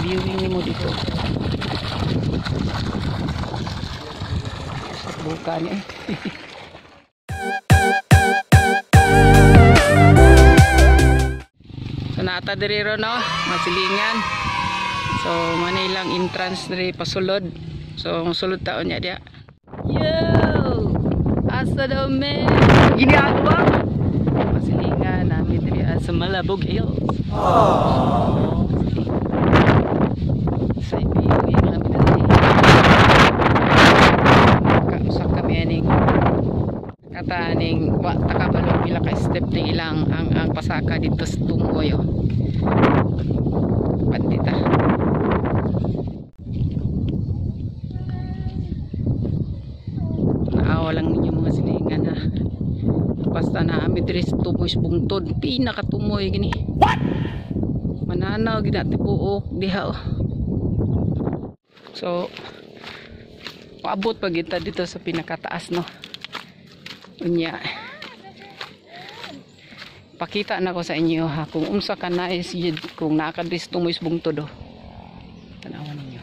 viewing ni mo dito. Buka niya eh. So naata diri ro no, masilingan. So manay lang entrance diri pasulod. So sulod taon niya dia. Yo! Asa daw me? Gini ako ba? Masilingan namin diri sa Malabog Hills. Oh. Sa viewing namin diri. Kausa kami aning kata aning wa takabalo pila ka step ni ilang ang pasaka dito sa Tunggoy. Pandita. Walang ninyo mga silingan ha. Basta na amin diri sa tumoy sa bungtod, pinakatumoy gini. What? Mananaw ginati buok diha. So paabot pag kita dito sa pinakataas no. Unya. Pakita na ko sa inyo ha kung unsa ka nais yun kung nakadiri sa tumoy sa bungtod. Tanawan ninyo.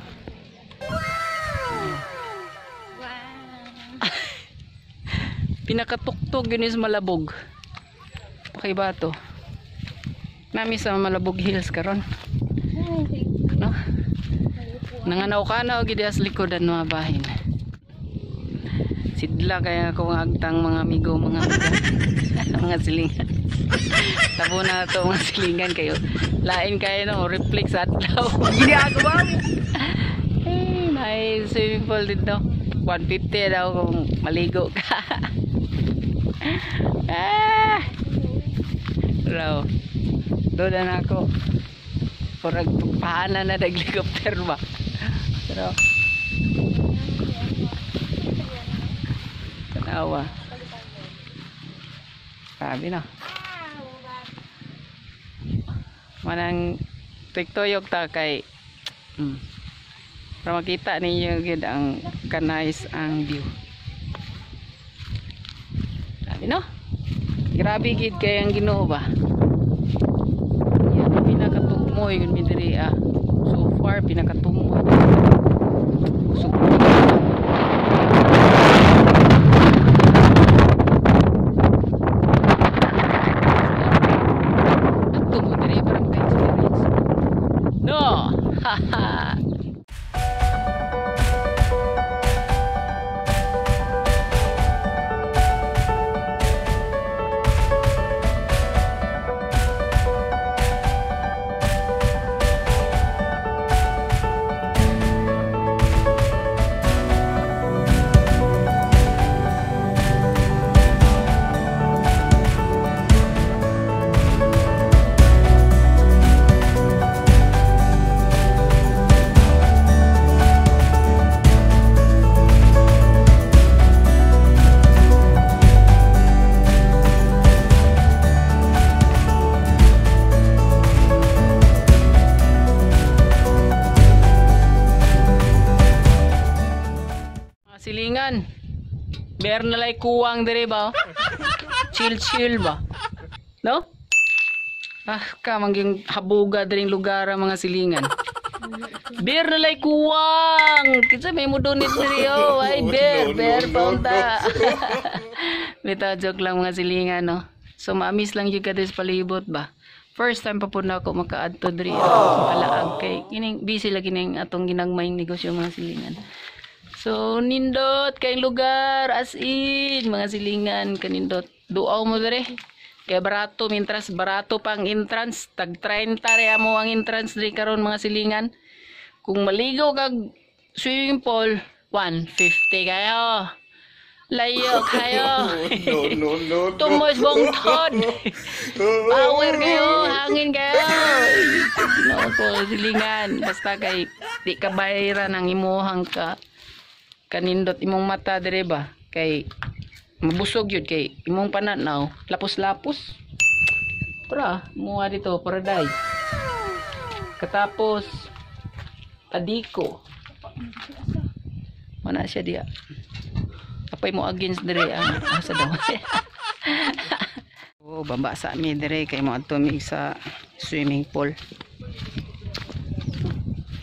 Pinakatuktog yun is Malabog. Pakibato. Nami sa Malabog Hills karon. No? Nanganaw-kanaw gid as likodan mga bahin. Sidla kaya ko agtang mga amigo mga mga silingan. Tabo na to mga silingan kayo. Lain kayo no reflex adlaw. Gini ako ba? May swimming pool dito. 150 daw kung maligo ka. Raw. Doon na ako. Porag paana na nag-helicopter ba? Pero tanawa. Sabi na. Manang tiktoyok ta kay para makita ninyo gid ang kanais ang view. Sabi no? Grabe gid kay ang Ginoo ba? Yan pinakatumoy yun mi diri so far pinakatumoy. So tumo diri para maka-experience. No. Haha. Silingan. Ber na lay kuwang dire ba? Chill ba? No? Ka mangging habuga diring lugar mga silingan. Ber na lay kuwang. Kinsa may mudunit dire oh. Ay ber paunta. Bita joke lang mga silingan no. So maamis lang yung kadis palibot ba? First time pa po na ako makaadto dire alaag kay kining busy lagi ning atong ginagmayng negosyo mga silingan. So nindot kay lugar as in mga silingan kanindot. Duaw mo dire. Kay barato mintras barato pang entrance tag 30 re amo ang entrance dire karon mga silingan. Kung maligo kag swimming pool 150 kayo. Layo kayo. No. Tumoy bongtod. Power kayo, hangin kayo. No ko silingan basta kay di ka bayaran ang imuhang ka kanindot imong mata dire ba kay mabusog yun kay imong pananaw lapos-lapos para muha dito paraday katapos adiko mana siya dia apay mo against dire ang asa daw oh bamba sa mi dire kay mo adto mi sa swimming pool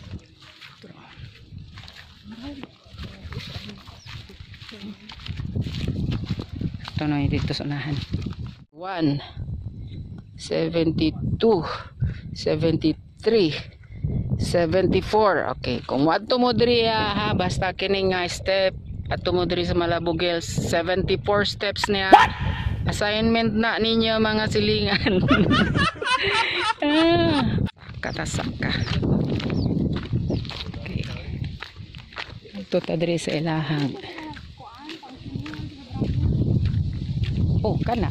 Ito na yung dito sa unahan. 1, 72, 73, 74. Okay, kung wadto mo diri ha, basta kining step ato mo diri sa Malabog Hills, 74 steps niya. What? Assignment na ninyo mga silingan. Katasak ka. Okay. Ito ta diri sa ilahang. Oh, kana.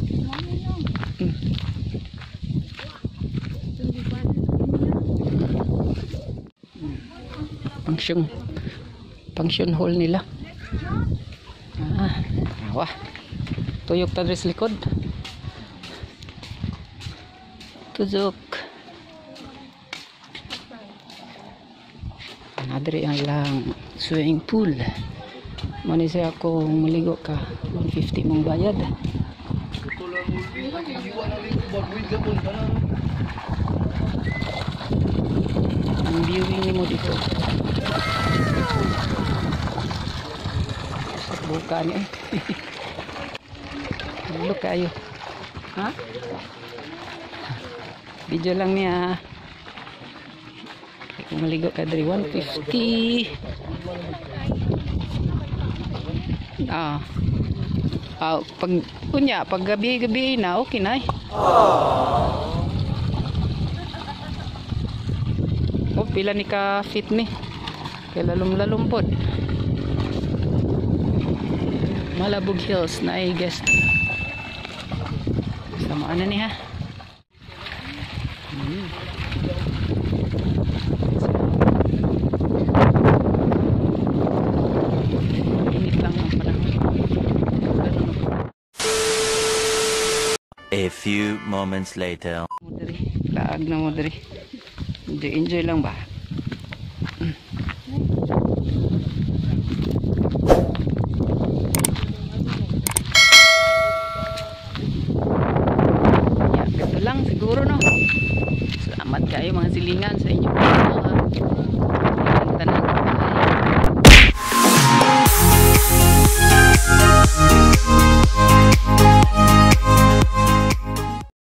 Function hall nila. Wah. Tuyok ta diri sa likod. Tuzok. Nadiri ang lang swimming pool. Mani siya ako maligo ka 150 mong bayad. Ang viewing ni mo dito. Buka niya eh. Look kayo. Ha? Video lang niya. Kung maligo ka dari 150. Pag gabi-gabi na okay na eh. Oh, pila ni ka fit ni. Kaya lalong-lalong pod. Malabog Hills na ay guest. Samaan na ni ha. Init lang ang panahon. A few moments later. Laag na mo diri. Enjoy lang ba? Ito lang siguro no. Salamat kayo mga silingan sa inyo.